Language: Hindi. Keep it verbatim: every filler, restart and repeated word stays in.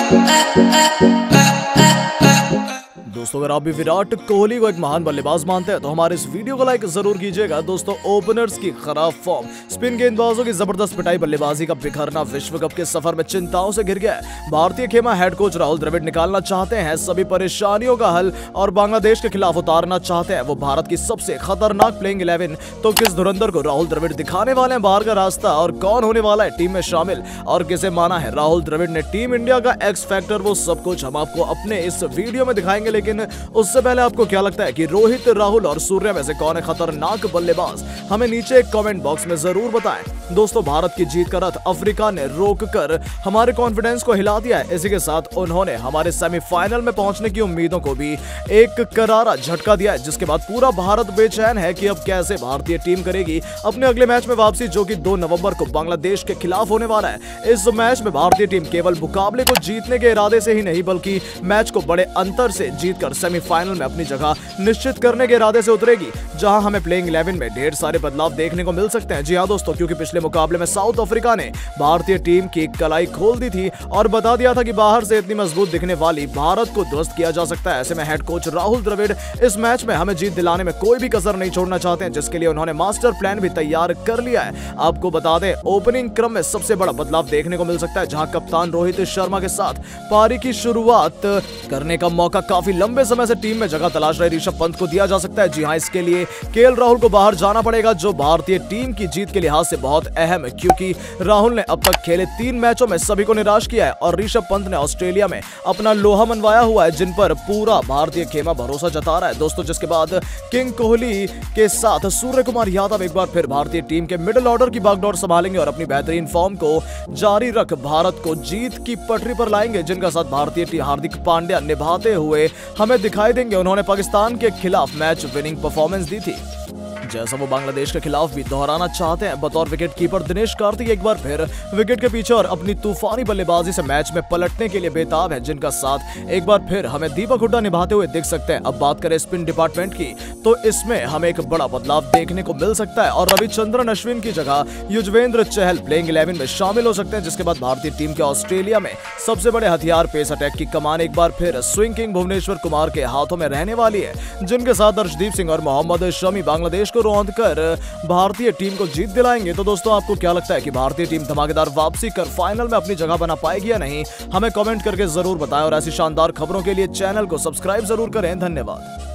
दोस्तों अगर आप भी विराट कोहली को एक महान बल्लेबाज मानते हैं तो हमारे इस वीडियो को लाइक जरूर कीजिएगा। दोस्तों ओपनर्स की खराब फॉर्म, स्पिन गेंदबाजों की जबरदस्त पिटाई, बल्लेबाजी का बिखरना विश्व कप के सफर में चिंताओं से घिर गया है। भारतीय खेमा हेड कोच राहुल द्रविड़ निकालना चाहते हैं सभी परेशानियों का हल और बांग्लादेश के खिलाफ उतारना चाहते हैं वो भारत की सबसे खतरनाक प्लेइंग इलेवन। तो किस धुरंधर को राहुल द्रविड़ दिखाने वाले हैं बाहर का रास्ता और कौन होने वाला है टीम में शामिल और किसे माना है राहुल द्रविड़ ने टीम इंडिया का एक्स फैक्टर, वो सब कुछ हम आपको अपने इस वीडियो में दिखाएंगे। लेकिन उससे पहले आपको क्या लगता है कि रोहित, राहुल और सूर्य में से कौन है खतरनाक बल्लेबाज? हमें नीचे एक कमेंट बॉक्स में जरूर बताएं। दोस्तों भारत की जीत का रथ अफ्रीका ने रोककर हमारे कॉन्फिडेंस को हिला दिया है। इसी के साथ उन्होंने हमारे सेमीफाइनल में पहुंचने की उम्मीदों को भी एक करारा झटका दिया है, जिसके बाद पूरा भारत बेचैन है कि अब कैसे भारतीय टीम करेगी अपने अगले मैच में वापसी, जो कि दो नवंबर को बांग्लादेश के खिलाफ होने वाला है। इस मैच में भारतीय टीम केवल मुकाबले को जीतने के इरादे से ही नहीं बल्कि मैच को बड़े अंतर से जीतकर सेमीफाइनल में अपनी जगह निश्चित करने के इरादे से उतरेगी, जहां हमें प्लेइंग इलेवन में ढेर सारे बदलाव देखने को मिल सकते हैं। जी हां दोस्तों, क्योंकि पिछले मुकाबले में साउथ अफ्रीका ने भारतीय टीम की कलाई खोल दी थी और बता दिया था कि बाहर से इतनी मजबूत दिखने वाली भारत को ध्वस्त किया जा सकता है। ऐसे में हेड कोच राहुल द्रविड़ इस मैच में हमें जीत दिलाने में कोई भी कसर नहीं छोड़ना चाहते हैं, जिसके लिए उन्होंने मास्टर प्लान भी तैयार कर लिया है। आपको बता दें ओपनिंग क्रम में सबसे बड़ा बदलाव देखने को मिल सकता है, जहां कप्तान रोहित शर्मा के साथ पारी की शुरुआत करने का मौका काफी लंबे समय से टीम में जगह तलाश रहे ऋषभ पंत को दिया जा सकता है। जी हां, इसके लिए केएल राहुल को बाहर जाना पड़ेगा, जो भारतीय टीम की जीत के लिहाज से बहुत अहम है, क्योंकि राहुल ने अब तक खेले तीन मैचों में सभी को निराश किया है और ऋषभ पंत ने ऑस्ट्रेलिया में अपना लोहा मनवाया हुआ है, जिन पर पूरा भारतीय खेमा भरोसा जता रहा है। दोस्तों जिसके बाद किंग कोहली के साथ सूर्य कुमार यादव एक बार फिर भारतीय टीम के मिडिल ऑर्डर की बागडोर संभालेंगे और अपनी बेहतरीन फॉर्म को जारी रख भारत को जीत की पटरी पर लाएंगे, जिनका साथ भारतीय टीम हार्दिक पांड्या निभाते हुए हमें दिखाई देंगे। उन्होंने पाकिस्तान के खिलाफ मैच विनिंग परफॉर्मेंस दी थी, जैसा वो बांग्लादेश के खिलाफ भी दोहराना चाहते हैं। बतौर विकेट कीपर दिनेश कार्तिक एक बार फिर विकेट के पीछे और अपनी तूफानी बल्लेबाजी से मैच में पलटने के लिए बेताब है, जिनका साथ एक बार फिर हमें दीपक हुड्डा निभाते हुए दिख सकते हैं। अब बात करें स्पिन डिपार्टमेंट की, तो इसमें हमें एक बड़ा बदलाव देखने को मिल सकता है और रविचंद्रन अश्विन की जगह युजवेंद्र चहल प्लेइंग इलेवन में शामिल हो सकते हैं, जिसके बाद भारतीय टीम के ऑस्ट्रेलिया में सबसे बड़े हथियार पेस अटैक की कमान एक बार फिर स्विंग किंग भुवनेश्वर कुमार के हाथों में रहने वाली है, जिनके साथ अर्शदीप सिंह और मोहम्मद शमी बांग्लादेश रौंद कर भारतीय टीम को जीत दिलाएंगे। तो दोस्तों आपको क्या लगता है कि भारतीय टीम धमाकेदार वापसी कर फाइनल में अपनी जगह बना पाएगी या नहीं? हमें कमेंट करके जरूर बताएं और ऐसी शानदार खबरों के लिए चैनल को सब्सक्राइब जरूर करें। धन्यवाद।